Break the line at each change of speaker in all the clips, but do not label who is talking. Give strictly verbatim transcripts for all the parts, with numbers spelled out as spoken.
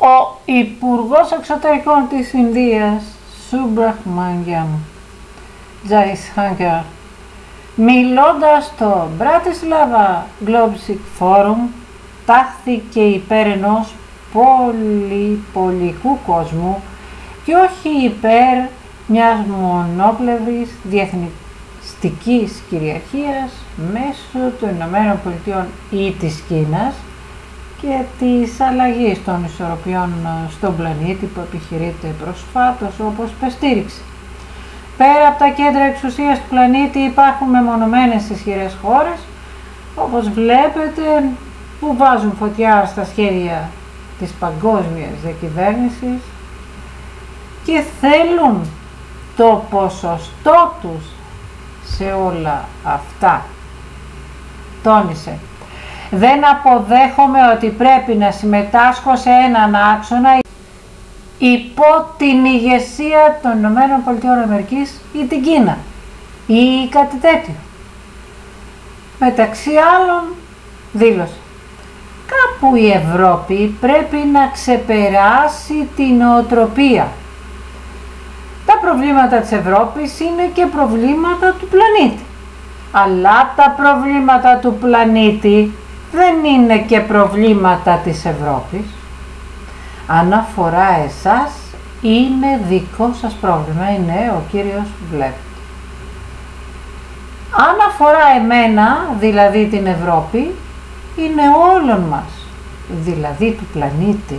Ο Υπουργός Εξωτερικών της Ινδίας, Σουμπραχμανιάμ Τζαϊσάνκαρ, μιλώντας στο Μπράτισλαβα Globalstic Forum, τάχθηκε υπέρ ενός πολυπολικού κόσμου και όχι υπέρ μιας μονόπλευρης διεθνιστικής κυριαρχίας μέσω των Ηνωμένων Πολιτειών ή της Κίνας και της αλλαγής των ισορροπιών στον πλανήτη που επιχειρείται προσφάτως όπως πεστήριξη. Πέρα από τα κέντρα εξουσίας του πλανήτη υπάρχουν μεμονωμένες ισχυρές χώρες, όπως βλέπετε, που βάζουν φωτιά στα σχέδια της παγκόσμιας διακυβέρνησης και θέλουν το ποσοστό τους σε όλα αυτά. Τόνισε: δεν αποδέχομαι ότι πρέπει να συμμετάσχω σε έναν άξονα υπό την ηγεσία των Ηνωμένων Πολιτειών Αμερικής ή την Κίνα ή κάτι τέτοιο. Μεταξύ άλλων δήλωσε: κάπου η Ευρώπη πρέπει να ξεπεράσει την νοοτροπία. Τα προβλήματα της Ευρώπης είναι και προβλήματα του πλανήτη. Αλλά τα προβλήματα του πλανήτη δεν είναι και προβλήματα της Ευρώπης. Αν αφορά εσάς, είναι δικό σας πρόβλημα, είναι ο κύριος που βλέπετε. Αν αφορά εμένα, δηλαδή την Ευρώπη, είναι όλων μας, δηλαδή του πλανήτη.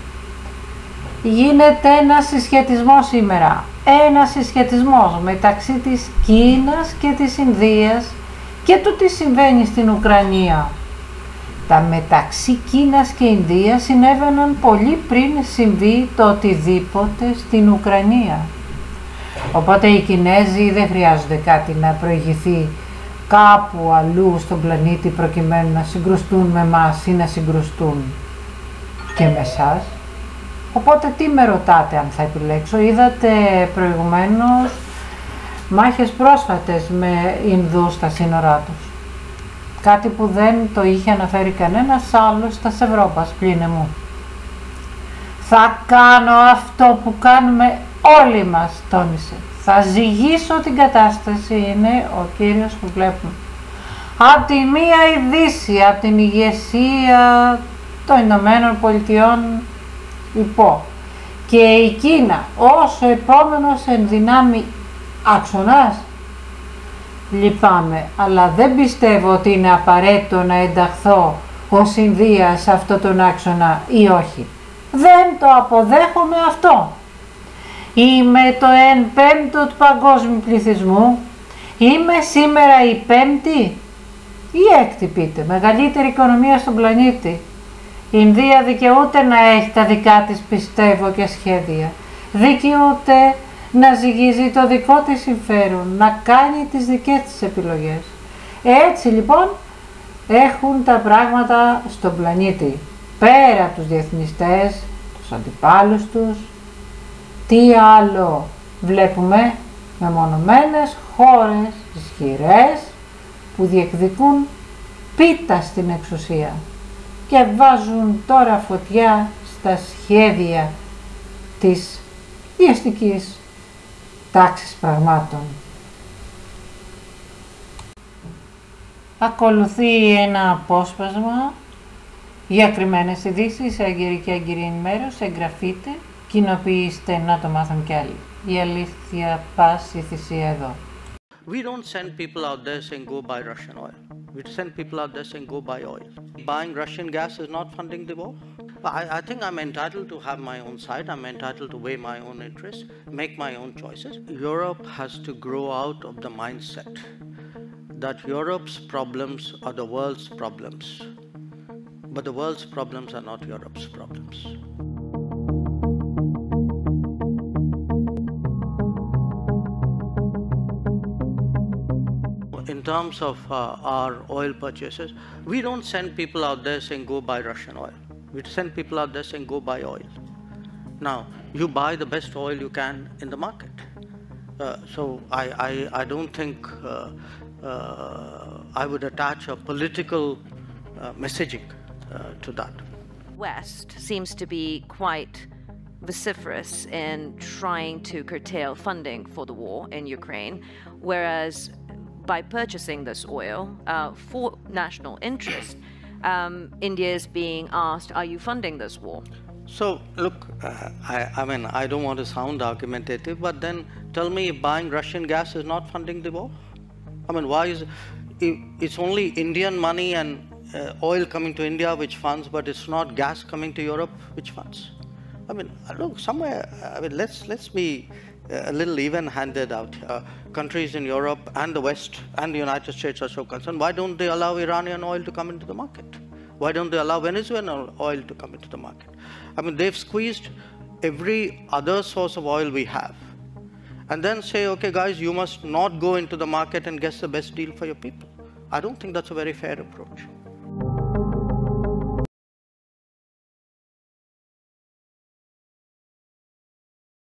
Γίνεται ένας συσχετισμός σήμερα, ένας συσχετισμός μεταξύ της Κίνας και της Ινδίας και του τι συμβαίνει στην Ουκρανία. Τα μεταξύ Κίνας και Ινδίας συνέβαιναν πολύ πριν συμβεί το οτιδήποτε στην Ουκρανία. Οπότε οι Κινέζοι δεν χρειάζονται κάτι να προηγηθεί κάπου αλλού στον πλανήτη προκειμένου να συγκρουστούν με εμάς ή να συγκρουστούν και με εσάς. Οπότε τι με ρωτάτε αν θα επιλέξω? Είδατε προηγουμένως μάχες πρόσφατες με Ινδούς στα σύνορά τους. Κάτι που δεν το είχε αναφέρει κανένας άλλος στα Ευρώπας πλην εμού. Θα κάνω αυτό που κάνουμε όλοι μας, τόνισε. Θα ζυγίσω την κατάσταση, είναι ο κύριος που βλέπουμε. Απ' τη μία η Δύση, απ' την ηγεσία των Ηνωμένων Πολιτειών υπό. Και η Κίνα ως ο επόμενος εν δυνάμει άξονας. Λυπάμαι, αλλά δεν πιστεύω ότι είναι απαραίτητο να ενταχθώ ως Ινδία σε αυτό τον άξονα ή όχι. Δεν το αποδέχομαι αυτό. Είμαι το εν πέμπτο του παγκόσμιου πληθυσμού. Είμαι σήμερα η πέμπτη ή έκτη, πείτε, μεγαλύτερη οικονομία στον πλανήτη. Η Ινδία δικαιούται να έχει τα δικά της, πιστεύω, και σχέδια. Δικαιούται να ζυγίζει το δικό της συμφέρον, να κάνει τις δικές της επιλογές. Έτσι λοιπόν έχουν τα πράγματα στον πλανήτη. Πέρα από τους διεθνιστές, τους αντιπάλους τους, τι άλλο βλέπουμε? Μεμονωμένες χώρες ισχυρές που διεκδικούν πίτα στην εξουσία και βάζουν τώρα φωτιά στα σχέδια της ιεστικής τάξης πραγμάτων. Ακολουθεί ένα απόσπασμα για κρυμμένες ειδήσεις, έγκαιρη και έγκυρη ενημέρωση. Εγγραφείτε, κοινοποιήστε, να το μάθουν κι άλλοι. Η αλήθεια πάση θυσία εδώ.
We don't send people out there saying go buy Russian oil. We send people out there saying go buy oil. Buying Russian gas is not funding the war. I, I think I'm entitled to have my own side. I'm entitled to weigh my own interests, make my own choices. Europe has to grow out of the mindset that Europe's problems are the world's problems. But the world's problems are not Europe's problems. In terms of uh, our oil purchases, we don't send people out there saying go buy Russian oil. We send people out there saying go buy oil. Now, you buy the best oil you can in the market. Uh, so I, I, I don't think uh, uh, I would attach a political uh, messaging uh, to that.
West seems to be quite vociferous in trying to curtail funding for the war in Ukraine, whereas by purchasing this oil uh, for national interest, um, India is being asked, are you funding this war?
So, look, uh, I, I mean, I don't want to sound argumentative, but then tell me if buying Russian gas is not funding the war? I mean, why is it, it's only Indian money and uh, oil coming to India which funds, but it's not gas coming to Europe which funds? I mean, look, somewhere, I mean, let's, let's be a little even-handed out here. Uh, countries in Europe and the West and the United States are so concerned. Why don't they allow Iranian oil to come into the market? Why don't they allow Venezuelan oil to come into the market? I mean, they've squeezed every other source of oil we have. And then say, okay, guys, you must not go into the market and get the best deal for your people. I don't think that's a very fair approach.